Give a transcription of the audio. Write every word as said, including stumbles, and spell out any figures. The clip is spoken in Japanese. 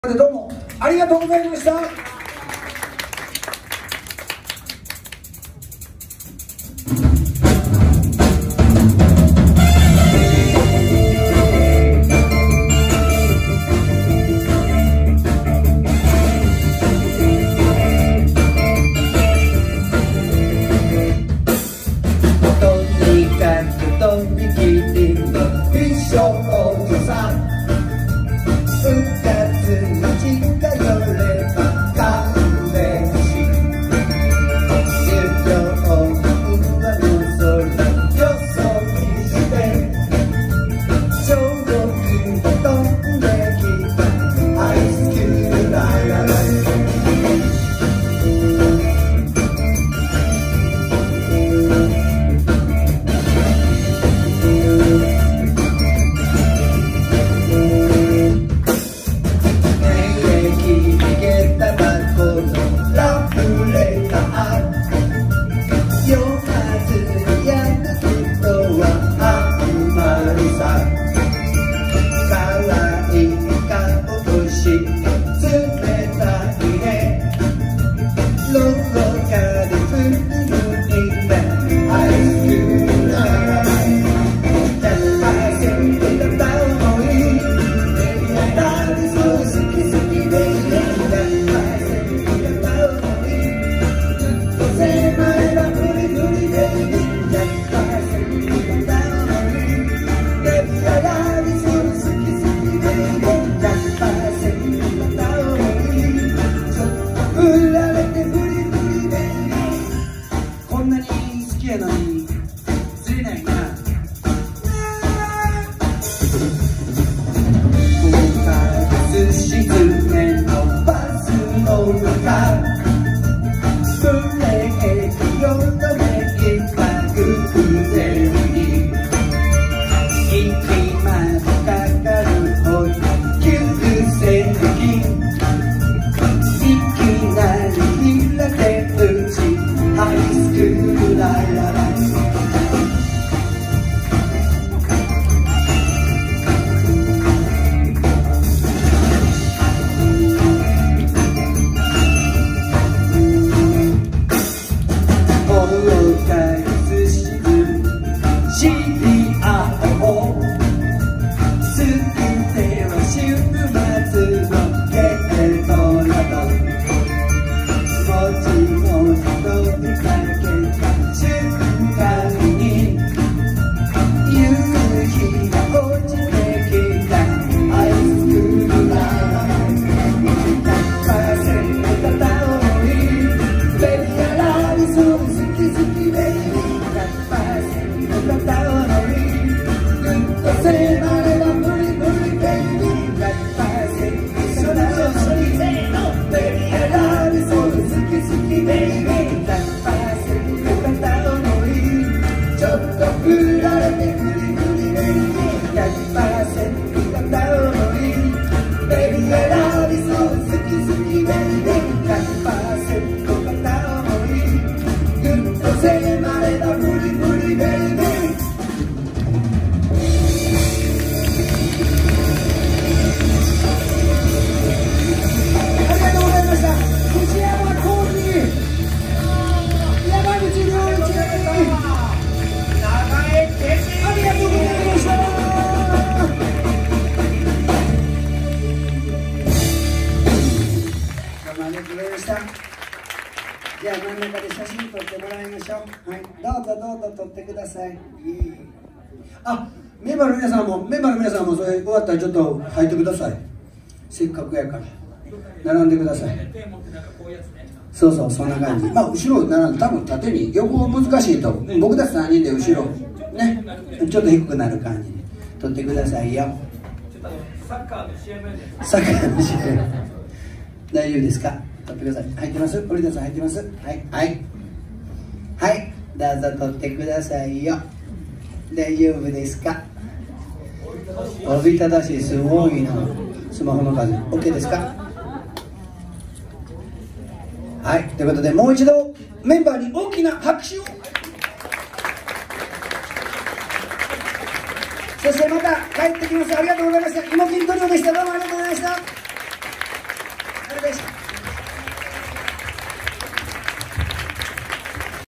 どうもありがとうございました。 じゃあ真ん中で写真撮ってもらいましょう。はい、どうぞどうぞ撮ってください。あ、メンバーの皆さんもメンバーの皆さんもそれ終わったらちょっと入ってください。せっかくやから並んでください。そうそう、そんな感じ。まあ後ろ並んで多分縦に横難しいと僕たちさんにんで後ろねちょっと低くなる感じで撮ってくださいよ。サッカーの試合前です。サッカーの試合大丈夫ですか？撮ってください。入ってます？織田さん入ってます？はいはいはい、どうぞ撮ってくださいよ。大丈夫ですか？おびただしい、すごいな。スマホの数 OK ですか？はい、ということでもう一度メンバーに大きな拍手を。そしてまた帰ってきます。ありがとうございました。イモ欽トリオでした。どうもありがとうございました。 でした。